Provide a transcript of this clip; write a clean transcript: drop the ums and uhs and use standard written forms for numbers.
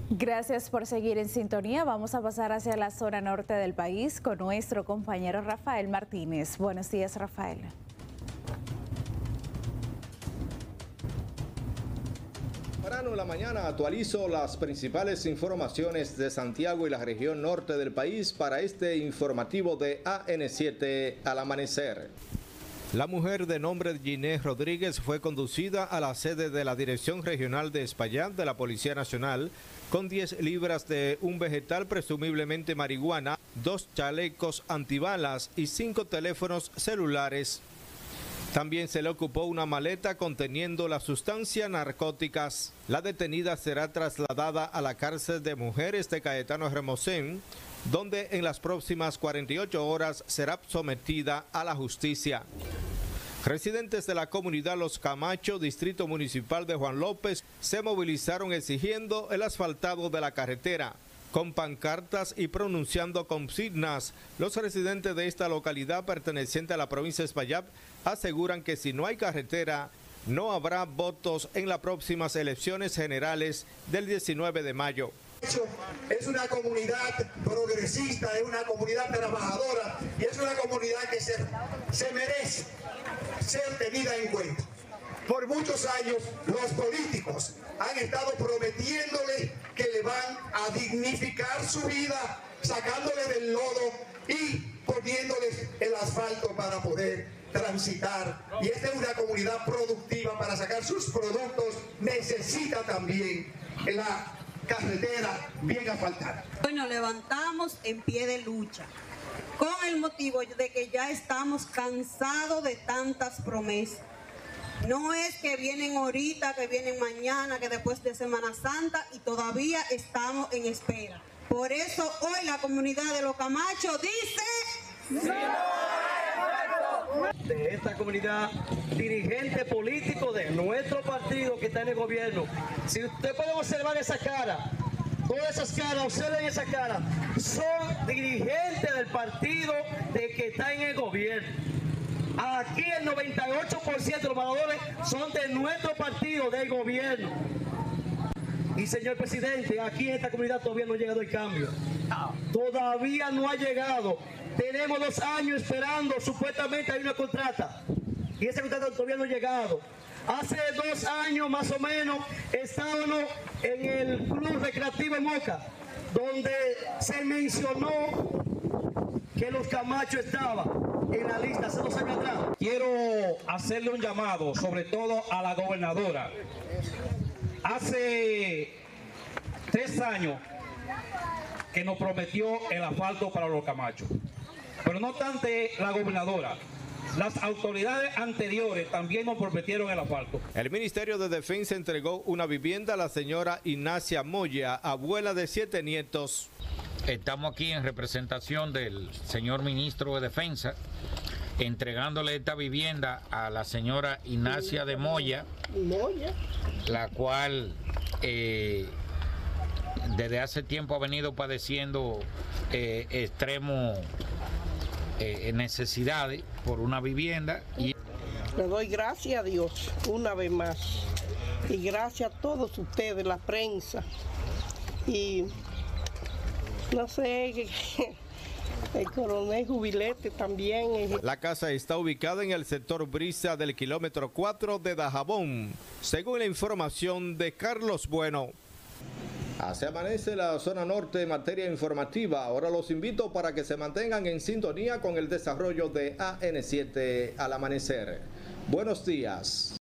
Gracias por seguir en sintonía. Vamos a pasar hacia la zona norte del país con nuestro compañero Rafael Martínez. Buenos días, Rafael. Temprano en la mañana actualizo las principales informaciones de Santiago y la región norte del país para este informativo de AN7 al amanecer. La mujer de nombre Ginés Rodríguez fue conducida a la sede de la Dirección Regional de Espaillat de la Policía Nacional con 10 libras de un vegetal presumiblemente marihuana, 2 chalecos antibalas y 5 teléfonos celulares. También se le ocupó una maleta conteniendo las sustancias narcóticas. La detenida será trasladada a la cárcel de mujeres de Cayetano Hermosén, donde en las próximas 48 horas será sometida a la justicia. Residentes de la comunidad Los Camacho, distrito municipal de Juan López, se movilizaron exigiendo el asfaltado de la carretera. Con pancartas y pronunciando consignas, los residentes de esta localidad perteneciente a la provincia de Espaillat aseguran que si no hay carretera, no habrá votos en las próximas elecciones generales del 19 de mayo. Es una comunidad progresista, es una comunidad trabajadora y es una comunidad que se merece ser tenida en cuenta. Por muchos años los políticos han estado prometiéndole que le van a dignificar su vida, sacándole del lodo y poniéndoles el asfalto para poder transitar. Y esta es una comunidad productiva para sacar sus productos, necesita también la carretera bien asfaltada. Hoy nos levantamos en pie de lucha con el motivo de que ya estamos cansados de tantas promesas. No es que vienen ahorita, que vienen mañana, que después de Semana Santa y todavía estamos en espera. Por eso hoy la comunidad de Los Camacho dice... De esta comunidad, dirigente político de nuestro partido que está en el gobierno. Si usted puede observar esa cara, todas esas caras, observen esa cara, son dirigentes del partido de que está en el gobierno. Aquí el 98% de los valores son de nuestro partido, del gobierno. Y señor presidente, aquí en esta comunidad todavía no ha llegado el cambio. Todavía no ha llegado. Tenemos 2 años esperando, supuestamente hay una contrata. Y esa contrata todavía no ha llegado. Hace 2 años más o menos estábamos en el Club Recreativo en Moca, donde se mencionó que Los Camacho estaba en la lista hace 2 años atrás. Quiero hacerle un llamado, sobre todo a la gobernadora. Hace 3 años que nos prometió el asfalto para Los Camacho. Pero no obstante la gobernadora, las autoridades anteriores también nos prometieron el asfalto. El Ministerio de Defensa entregó una vivienda a la señora Ignacia Moya, abuela de 7 nietos. Estamos aquí en representación del señor ministro de Defensa, entregándole esta vivienda a la señora Ignacia de Moya, la cual desde hace tiempo ha venido padeciendo extremo necesidades por una vivienda. Y le doy gracias a Dios una vez más y gracias a todos ustedes, la prensa y no sé, el coronel Jubilete también. La casa está ubicada en el sector Brisa del kilómetro 4 de Dajabón, según la información de Carlos Bueno. Así amanece la zona norte en materia informativa. Ahora los invito para que se mantengan en sintonía con el desarrollo de AN7 al amanecer. Buenos días.